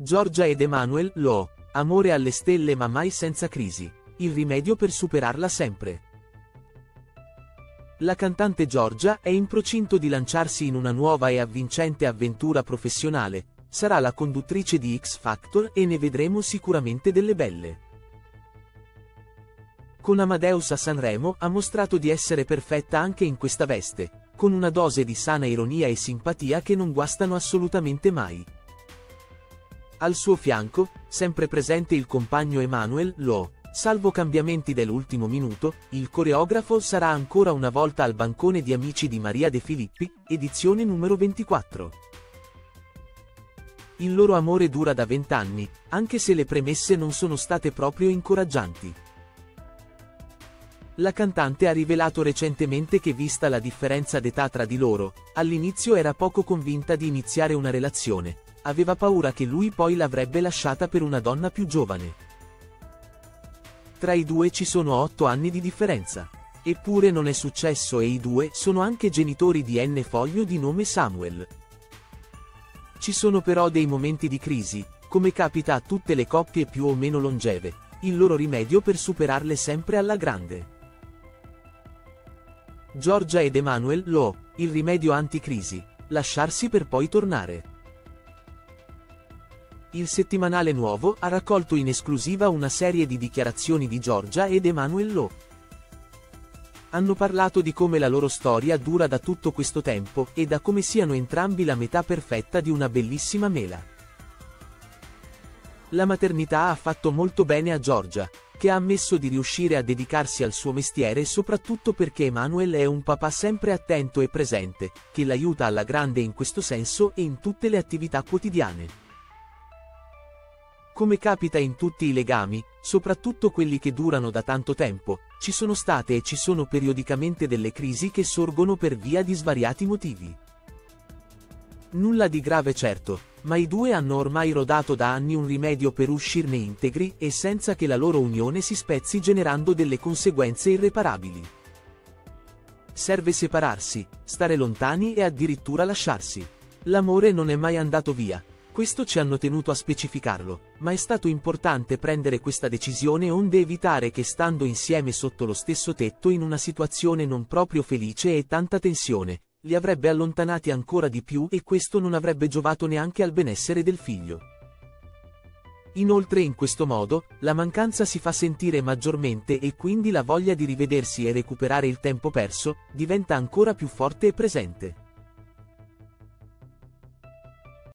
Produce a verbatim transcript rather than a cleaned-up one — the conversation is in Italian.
Giorgia ed Emanuel, Lo. Amore alle stelle ma mai senza crisi. Il rimedio per superarla sempre. La cantante Giorgia è in procinto di lanciarsi in una nuova e avvincente avventura professionale. Sarà la conduttrice di X Factor e ne vedremo sicuramente delle belle. Con Amadeus a Sanremo ha mostrato di essere perfetta anche in questa veste, con una dose di sana ironia e simpatia che non guastano assolutamente mai. Al suo fianco, sempre presente il compagno Emanuel, Lo. Salvo cambiamenti dell'ultimo minuto, il coreografo sarà ancora una volta al bancone di Amici di Maria De Filippi, edizione numero ventiquattro. Il loro amore dura da vent'anni, anche se le premesse non sono state proprio incoraggianti. La cantante ha rivelato recentemente che, vista la differenza d'età tra di loro, all'inizio era poco convinta di iniziare una relazione. Aveva paura che lui poi l'avrebbe lasciata per una donna più giovane. Tra i due ci sono otto anni di differenza. Eppure non è successo e i due sono anche genitori di N Foglio di nome Samuel. Ci sono però dei momenti di crisi, come capita a tutte le coppie più o meno longeve. Il loro rimedio per superarle sempre alla grande. Giorgia ed Emanuel, Lo. Il rimedio anticrisi. Lasciarsi per poi tornare. Il settimanale Nuovo ha raccolto in esclusiva una serie di dichiarazioni di Giorgia ed Emanuel, Lo. Hanno parlato di come la loro storia dura da tutto questo tempo e da come siano entrambi la metà perfetta di una bellissima mela. La maternità ha fatto molto bene a Giorgia, che ha ammesso di riuscire a dedicarsi al suo mestiere soprattutto perché Emanuel è un papà sempre attento e presente, che l'aiuta alla grande in questo senso e in tutte le attività quotidiane. Come capita in tutti i legami, soprattutto quelli che durano da tanto tempo, ci sono state e ci sono periodicamente delle crisi che sorgono per via di svariati motivi. Nulla di grave certo, ma i due hanno ormai rodato da anni un rimedio per uscirne integri e senza che la loro unione si spezzi generando delle conseguenze irreparabili. Serve separarsi, stare lontani e addirittura lasciarsi. L'amore non è mai andato via. Questo ci hanno tenuto a specificarlo, ma è stato importante prendere questa decisione onde evitare che, stando insieme sotto lo stesso tetto in una situazione non proprio felice e tanta tensione, li avrebbe allontanati ancora di più e questo non avrebbe giovato neanche al benessere del figlio. Inoltre in questo modo, la mancanza si fa sentire maggiormente e quindi la voglia di rivedersi e recuperare il tempo perso, diventa ancora più forte e presente.